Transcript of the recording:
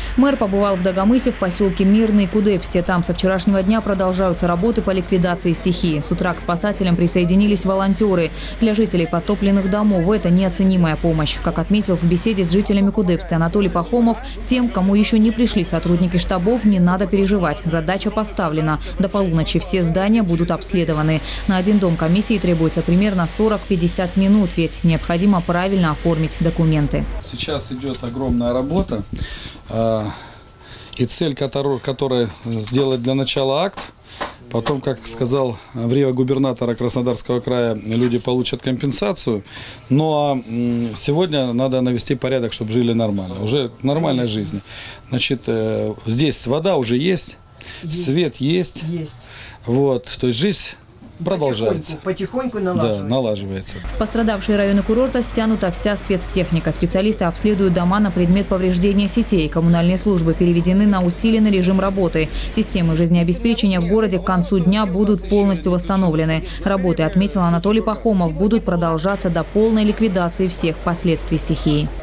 Мэр побывал в Дагомысе, в поселке Мирный, Кудепсте. Там со вчерашнего дня продолжаются работы по ликвидации стихии. С утра к спасателям присоединились волонтеры. Для жителей подтопленных домов это неоценимая помощь. Как отметил в беседе с жителями Кудепста Анатолий Пахомов, тем, кому еще не пришли сотрудники штабов, не надо переживать. Задача поставлена. До полуночи все здания будут обследованы. На один дом комиссии требуется примерно 40-50 минут, ведь необходимо правильно оформить документы. Сейчас идет огромная работа. И цель, которая сделать для начала акт, потом, как сказал врио губернатора Краснодарского края, люди получат компенсацию. Но сегодня надо навести порядок, чтобы жили нормально, уже нормальной жизни. Значит, здесь вода уже есть, свет есть. Вот, то есть жизнь продолжается. Потихоньку налаживается. Да, налаживается. В пострадавшие районы курорта стянута вся спецтехника. Специалисты обследуют дома на предмет повреждения сетей. Коммунальные службы переведены на усиленный режим работы. Системы жизнеобеспечения в городе к концу дня будут полностью восстановлены. Работы, отметил Анатолий Пахомов, будут продолжаться до полной ликвидации всех последствий стихии.